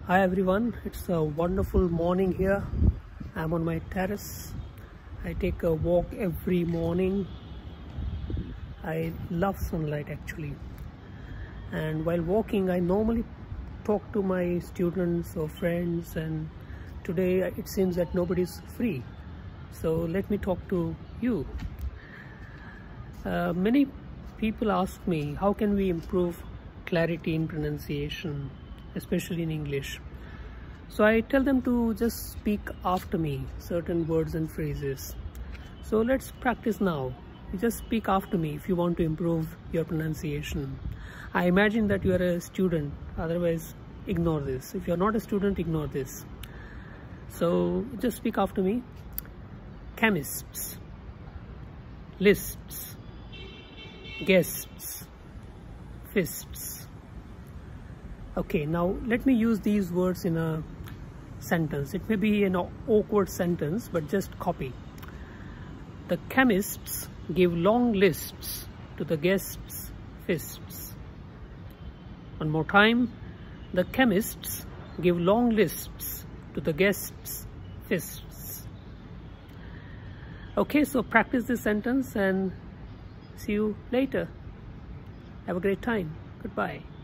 Hi everyone, it's a wonderful morning here. I'm on my terrace. I take a walk every morning. I love sunlight actually. And while walking, I normally talk to my students or friends, and today it seems that nobody's free. So let me talk to you. Many people ask me, how can we improve clarity in pronunciation, especially in English? So I tell them to just speak after me certain words and phrases. So let's practice now. You just speak after me if you want to improve your pronunciation. I imagine that you are a student, otherwise ignore this. If you're not a student, ignore this. So just speak after me. Chemists, lists, guests, fists. Okay, now let me use these words in a sentence. It may be an awkward sentence, but just copy. The chemists give long lists to the guests' fists. One more time. The chemists give long lists to the guests' fists. Okay, so practice this sentence and see you later. Have a great time. Goodbye.